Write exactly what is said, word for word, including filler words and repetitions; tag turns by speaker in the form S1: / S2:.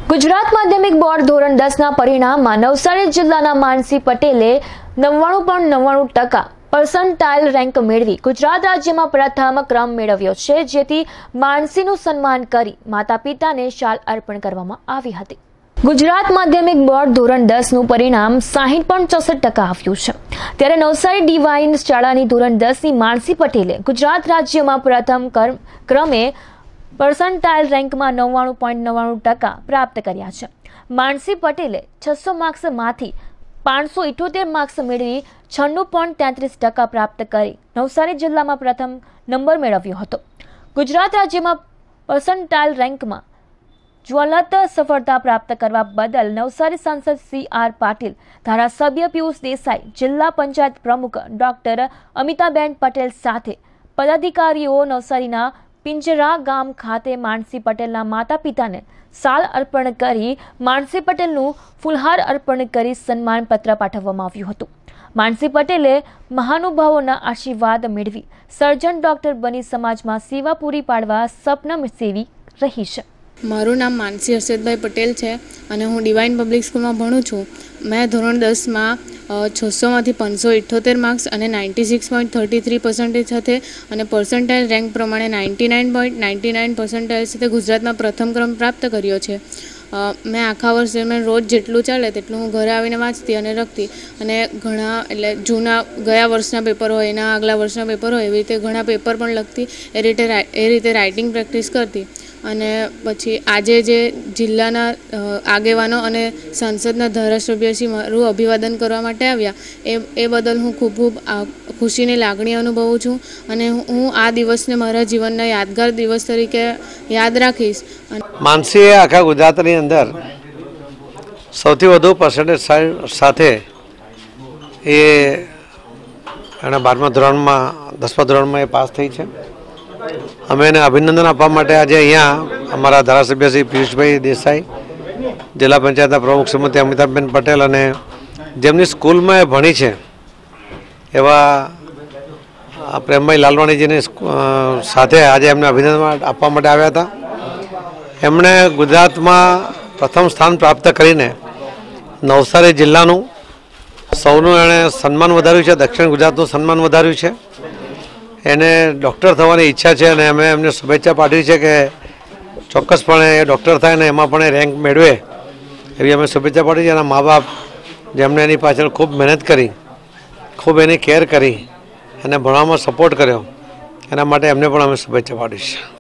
S1: गुजरात माध्यमिक बोर्ड धोरण दस ना परिणाम में नवसारी जिल्लाना मानसी पटेले नव्वाणु पॉइंट नव्वाणु टका पर्सन्टाइल रेंक मेळवी गुजरात राज्य में प्रथम क्रम मेळव्यो छे, जेथी मानसीनुं सन्मान करी माता पिताने शाल अर्पण करवामां आवी हती। गुजरात माध्यमिक बोर्ड धोरण दस નું પરિણામ સાહીઠ પોઈન્ટ ચોસઠ ટકા આવ્યું છે, ત્યારે નવસારી ડિવાઇન શાળાની ધોરણ દસ ની માનસી પટેલે ગુજરાત રાજ્યમાં પ્રથમ ક્રમે पर्सन्टाइल रेंक में नव्वाणु पॉइंट नव्वाणु टका प्राप्त कर्या छे। मानसी पटेले छसो मार्क्स मांथी पांचसो इठोतेर मार्क्स मेळवी छन्नु पॉइंट तेत्रीस टका प्राप्त करी नवसारी जिल्ला में प्रथम नंबर मेळव्यो हतो। गुजरात राज्य में पर्सन्टाइल रेंक में ज्वलंत सफलता प्राप्त करवा बदल नवसारी सांसद सी आर पाटील, धारासभ्य पीयूष देसाई, जिला पंचायत प्रमुख डॉक्टर अमिताबेन पटेल साथे पदाधिकारीओ नवसारीना पिंजरा गाम खाते मानसी पटेलना माता पिताने साल अर्पण करी मानसी पटेलનું ફુલહાર અર્પણ કરી સન્માનપત્ર પાઠવવામાં આવ્યું હતું। માનસી પટેલે મહાનુભાવોના આશીર્વાદ મેળવી સર્જન ડોક્ટર બની સમાજમાં સેવા પૂરી પાડવા સપના સેવી રહી છે।
S2: મારું નામ માનસી હર્ષદભાઈ પટેલ છે અને હું ડિવાઇન પબ્લિક સ્કૂલમાં ભણું છું। मैं ધોરણ દસ માં छसो में पांचसो इठोतेर मार्क्स और ninety six point thirty three percentage थे और पर्सेंटाइल रेंक प्रमाणे ninety nine point ninety nine percentile से गुजरात में प्रथम क्रम प्राप्त कर्यो छे। मैं आखा वर्ष दरमियान रोज जेटलू चले तेटलू हूँ घरे आवीने वाँचती और रखती और घणा एटले जूना गया वर्षना पेपर हो एना आगला वर्षना पेपर हो एवी रीते घणा पेपर पण लखती, ए रीते ए रीते राइटिंग प्रेक्टिस करती। અને પછી આજે જે જિલ્લાના આગેવાનો અને સાંસદના ધારાસભ્યશ્રી મારું અભિવાદન કરવા માટે આવ્યા એ એ બદલ હું ખૂબ ખૂબ ખુશીની લાગણી અનુભવું છું અને હું આ દિવસને મારા જીવનના યાદગાર દિવસ તરીકે યાદ રાખીશ।
S3: માનસીએ આખા ગુજરાતની અંદર સૌથી વધુ પર્સન્ટેજ સાથે એ એના બારમા ધોરણમાં દસમા ધોરણમાં એ પાસ થઈ છે। અમે એને અભિનંદન આપવા માટે આજે અહીંયા અમારા ધારાસભ્ય શ્રી પિયુષભાઈ દેસાઈ, જિલ્લા પંચાયતના પ્રમુખ શ્રીમતી અમિતાબેન પટેલ અને જેમની સ્કૂલમાં એ ભણી છે એવા પ્રેમભાઈ લાલવાણીજીની સાથે આજે એમને અભિનંદન આપવા માટે આવ્યા હતા। એમણે ગુજરાતમાં પ્રથમ સ્થાન પ્રાપ્ત કરીને નવસારી જિલ્લાનું સૌનું એણે સન્માન વધાર્યું છે, દક્ષિણ ગુજરાતનું સન્માન વધાર્યું છે। એને ડૉક્ટર થવાની ઈચ્છા છે અને અમે એમને શુભેચ્છા પાઠવી છે કે ચોક્કસપણે એ ડૉક્ટર થાય ને એમાં પણ એ રેન્ક મેળવે એવી અમે શુભેચ્છા પાઠવી છે। એના મા બાપ જેમણે એની પાછળ ખૂબ મહેનત કરી, ખૂબ એની કેર કરી અને ભણવામાં સપોર્ટ કર્યો, એના માટે એમને પણ અમે શુભેચ્છા પાઠવી છે।